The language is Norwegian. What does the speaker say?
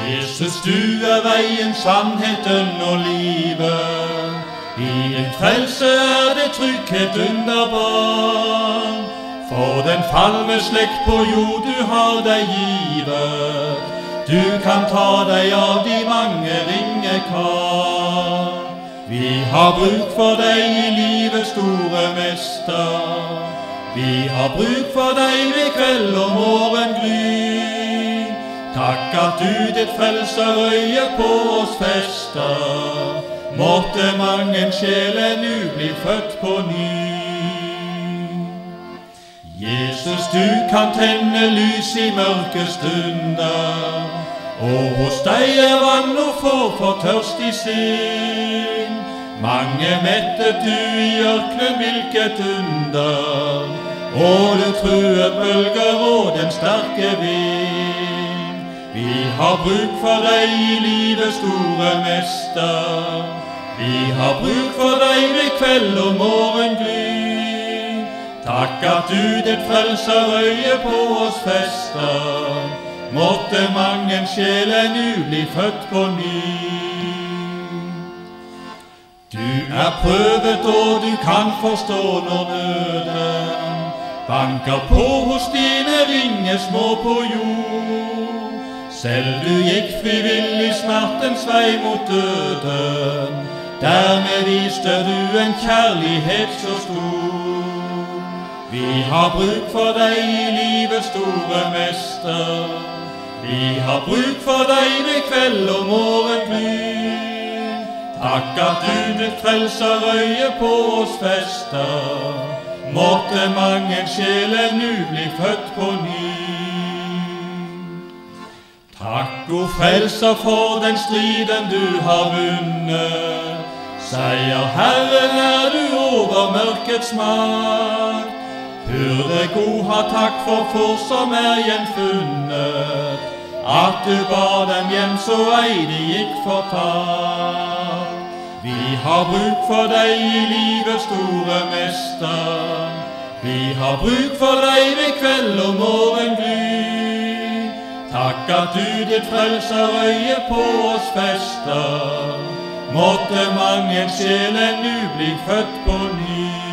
Jesus, du veien, sannheten og livet. I din frelse det trygghet underbar. For den falme slekt på jord du har deg givet. Du kan ta deg av de mange ringe kar. Vi har bruk for deg i livets store mester. Vi har bruk for deg ved kveld og morgengry. Takk at du ditt frelserøye på oss fester. Måtte mange sjeler nu bli født på ny. Jesus, du kan tenne lys i mørke stunder, og hos deg vann å få for tørstig sinn. Mange mettet du i ørkenen, hvilket under, og du truet bølger og den sterke vind. Vi har bruk for deg i livets store mester. Vi har bruk for deg ved kveld og morgengry. Takk at du ditt frelserøye på oss fester. Måtte mange sjeler nu bli født på ny. Du prøvet og du kan forstå når nøden banker på hos dine ringe små på jord. Selv du gikk frivillig smertens vei mot døden. Dermed viste du en kjærlighet så stor. Vi har bruk for deg i livets store mester. Vi har bruk for deg ved kveld og morgengry. Takk at du ditt frelserøye på oss fester. Måtte mange sjeler nu bli født på ny. Takk, o frelser, for den striden du har vunnet. Seier Herren du over mørkets makt. Hurde god ha takk for som gjenfunnet. At du bar dem hjem så ei de gikk fortapt. Vi har bruk for deg i livets store mester. Vi har bruk for deg ved kveld og morgengry. Takk at du ditt frelserøye på oss fester. Måtte mange sjeler nu bli født på ny.